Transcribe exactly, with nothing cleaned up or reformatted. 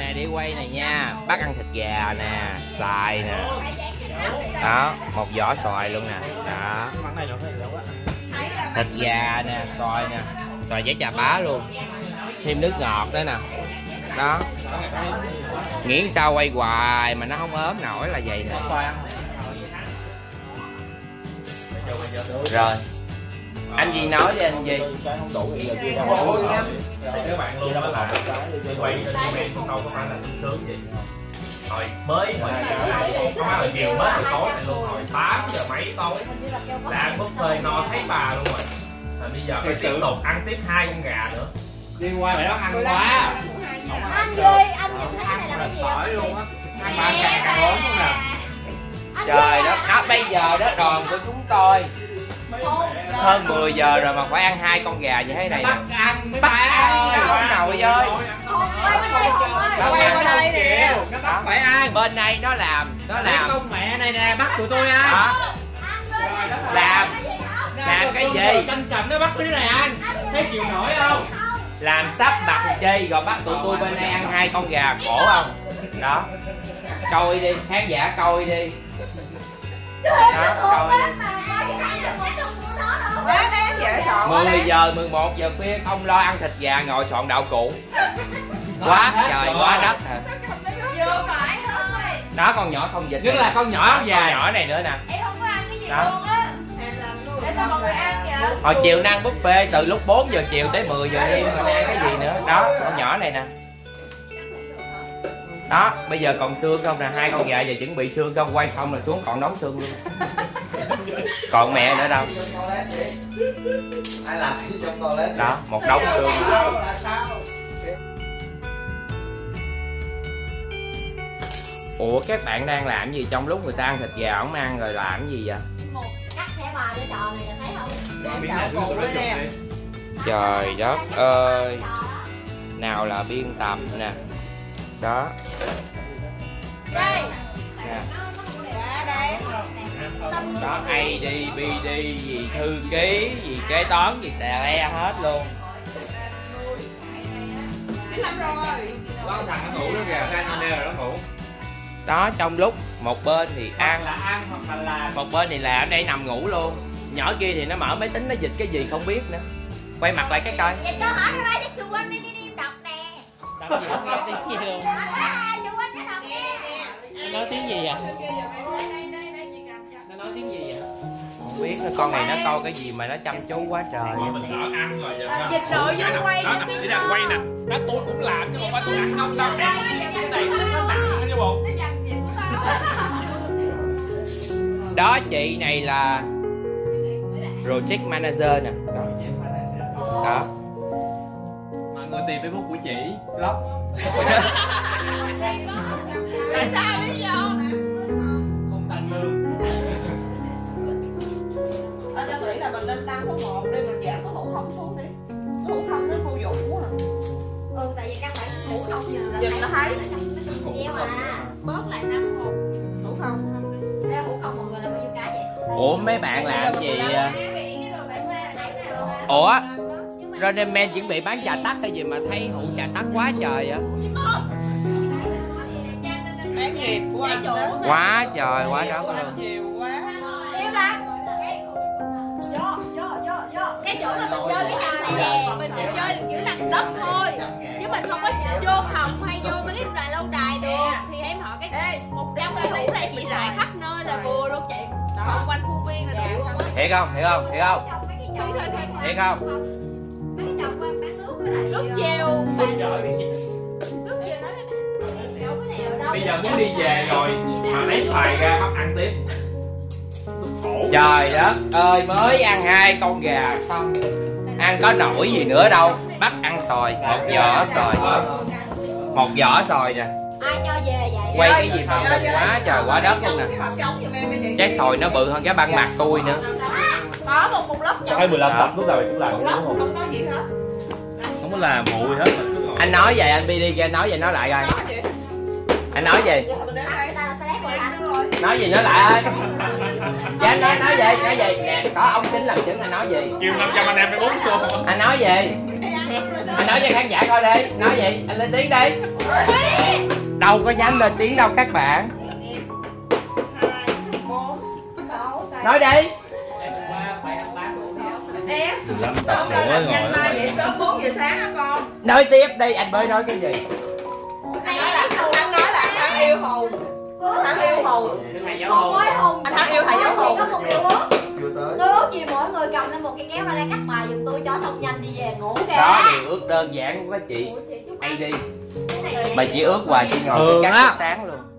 Nè đi quay này nha, bác ăn thịt gà nè, xoài nè. Đó, một vỏ xoài luôn nè. Đó. Thịt gà nè, xoài nè, xoài với chà bá luôn. Thêm nước ngọt nữa nè. Đó. Nghiến sao quay hoài mà nó không ốm nổi là vậy nè. Rồi. Anh gì nói đi anh gì? Các bạn luôn đó là đi quay lên comment đâu có phải là sung sướng gì. Hồi mới hồi không phải là chiều mới hồi tối này luôn, hồi tám giờ mấy tối là ăn buffet no thấy bà luôn rồi. Rồi bây giờ phải tiếp tục ăn tiếp hai con gà nữa. Đi qua mày đó ăn quá. Anh ơi, anh nhìn thấy cái này là cái gì Tỏi không? luôn á. Ăn ba càng càng lớn luôn nè. Trời đất, đó bây giờ đó đoàn của chúng tôi hơn mười giờ rồi mà phải ăn hai con gà như thế này nè. Bắt ăn mấy Bắt ba ăn ơi. nó không nồi ơi. Quay qua đây nè. Nó bắt phải ăn. Bên đây nó làm, nó Lấy làm. con mẹ này nè, bắt tụi tôi ăn. Đó. Làm làm cái gì? Canh cầm nó bắt cái này ăn. Thấy chịu nổi không? Làm sắp mặt chi rồi bắt tụi tôi bên đây ăn hai con gà, khổ không? Đó. Coi đi, khán giả coi đi. Đó, coi đi. mười giờ, mười một giờ khuya không lo ăn thịt gà ngồi soạn đạo cụ. Quá trời quá đất hả? Vừa phải thôi. Đó con nhỏ không dịch. Nhất là con nhỏ con già. nhỏ này nữa nè. Em không có ăn cái gì Đó. luôn á. Để sao mọi người ăn vậy? Hồi chiều nó ăn buffet từ lúc bốn giờ chiều tới mười giờ đêm mà ăn cái gì nữa. Đó, con nhỏ này nè. Đó, bây giờ còn xương không nè, hai con gà giờ chuẩn bị xương không, quay xong là xuống còn đóng xương luôn. Còn mẹ nữa đâu. Ai làm gì trong toilet? Đó, một đống xương. Ủa các bạn đang làm gì trong lúc người ta ăn thịt gà không ăn rồi làm gì vậy? Một cắt thẻ bài cái trò này là thấy không? Miếng này tụi nó chụp đi. Trời đất ơi. Nào là biên tập nè. Đó. Đây. Nè. Đây. Đó a đê bê đê gì thư ký gì kế toán gì tè le hết luôn. Có thằng nó ngủ đó kìa, ra nó nè nó ngủ. Đó trong lúc một bên thì ăn là ăn hoặc là làm. một bên thì làm, đây nằm ngủ luôn. Nhỏ kia thì nó mở máy tính nó dịch cái gì không biết nữa. Quay mặt lại cái coi. Vậy cho hỏi cái bài xung quanh đi đi đi đọc nè. Đọc gì không nghe tiếng gì không? Xung quanh cái đọc nè. Nó nói tiếng gì vậy? Nó nói tiếng gì vậy? Không biết nữa, con này nó coi cái gì mà nó chăm chú quá trời. Mình đỡ ăn rồi giờ. Dịch nội dung quay đó nè, đi ra quay nè. Đó tôi cũng làm chứ không phải tôi ăn không đâu nè. Cái này nó nặng chứ bộ. Đó chị này là Project Manager nè. Đó. Đó. Mọi người tìm Facebook của chị, blog. Tại sao bây giờ? Không tăng lương. Anh cho nghĩ là mình nên tăng số một đi, mình giảm số hữu không xuống đi. Số hữu không nó vô dụng quá à. Ừ, tại vì căn bản hữu không giờ là Nhìn nó thấy. nó gieo à. Bớt lại năm một. Hữu không. Đây hữu không mọi người là bao nhiêu cái vậy? Ủa mấy bạn làm gì? Ủa Rodeman chuẩn bị bán trà tắc hay gì mà thấy hũ trà tắc quá trời vậy? Bán nghiệp của anh đó. Quá trời quá đó Của luôn. anh nhiều quá. Im lặng. Vô, vô, vô, vô. Cái chỗ là mình chơi cái trò này nè, mình chỉ chơi được giữ lặng đất thôi. Chứ mình không có vô phòng hay vô mấy cái đài lâu đài được. Thì em hỏi cái một trăm cái hũ này chị xài khắp nơi là vừa luôn chị. Vòng quanh khuôn viên là đủ luôn á. Thiệt không? Thiệt không? Thiệt không? Thôi thôi thôi. Thiệt không? Mấy cái chồng bán nước đó là lúc chiều bán lúc chiều nói với bạn đâu có nào đâu. Bây giờ muốn đi về rồi mà lấy xoài ra bắt ăn tiếp. Tôi khổ. Trời đất ơi, mới ăn hai con gà xong ăn có nổi gì nữa đâu. Bắt ăn xoài, một vỏ xoài. Một vỏ xoài nè. Ai cho về vậy? Quay cái gì mà quá trời quá đất luôn nè. Trái xoài nó bự hơn cái băng mặt tôi nữa. Có một một lớp chồng. Hai mười lăm tập lúc nào mày cũng làm Một đúng lớp không? không có gì hết. Không có làm mùi hết mà cứ ngồi. Anh nói vậy anh bi đi cho anh nói vậy nói lại coi. Anh nói gì? Nói gì nói lại ơi. Dạ anh nói nói gì nói gì nè, có ống kính làm chứng anh nói gì? Kêu năm trăm anh em phải bốn xu. Anh nói gì? Anh nói cho khán giả coi đi. Nói gì? Anh lên tiếng đi. Đâu có dám lên tiếng đâu các bạn. Nói đi. Em Lâm con tập là nữa làm nhanh ngồi mai dậy sớm bốn giờ sáng hả con? Nói tiếp đi, anh mới nói cái gì? Anh nói là anh thắng nói là anh thắng yêu Hùng. Thắng yêu Hùng. Hùng ơi Hùng. Anh thắng yêu thầy giáo Hùng. Có một điều ước. Chưa tới. Tôi ước gì mỗi người cầm lên một cái kéo ra đây cắt bài giùm tôi cho xong nhanh đi về ngủ kìa. Đó điều ước đơn giản của các chị. Ủa, chị chúc Hay anh. đi. Cái này Mà chỉ ước hoài chị ngồi Thường cắt á. tới sáng luôn.